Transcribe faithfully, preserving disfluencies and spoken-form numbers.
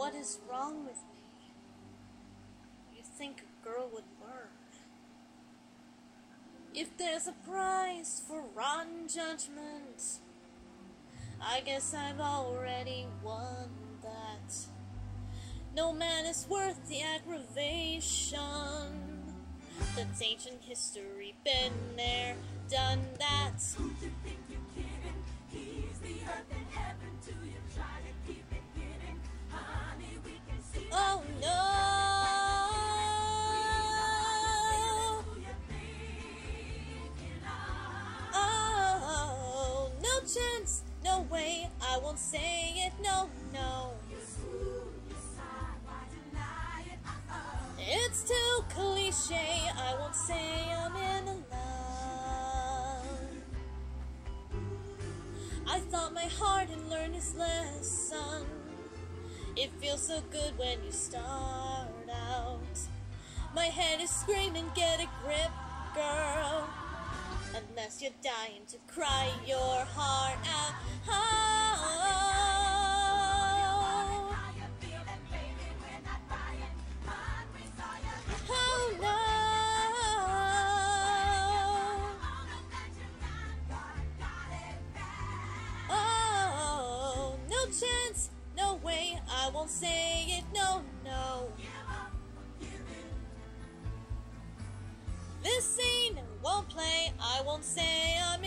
What is wrong with me? You think a girl would learn? If there's a price for rotten judgment, I guess I've already won that. No man is worth the aggravation. That's ancient history, been there, done that. Who you think you're kidding? He's the earth and heaven. Do you try to keep it hidden? Honey, we can see. Oh no! Oh, no chance, no way, I won't say it, no, no. It's too cliche, I won't say I'm in love. I thought my heart had learned its lesson. It feels so good when you start out. My head is screaming, get a grip, girl. Unless you're dying to cry your heart out. Oh, oh no. Oh, no chance, no way, I won't say it, no, no. This scene won't play, I won't say I'm